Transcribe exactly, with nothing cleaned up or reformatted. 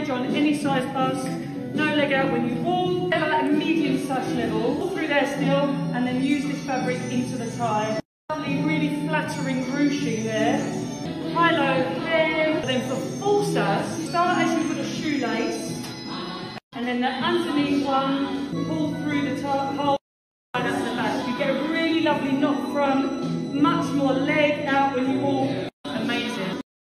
coverage on any size bust, no leg out when you walk, at a medium sash level, all through there still, and then use this fabric into the tie. Lovely, really flattering ruching there. High-low hem, then for full sash, start as you would a shoelace, and then the underneath one, pull through the top hole right up the back. You get a really lovely knot front, much more leg out when you walk.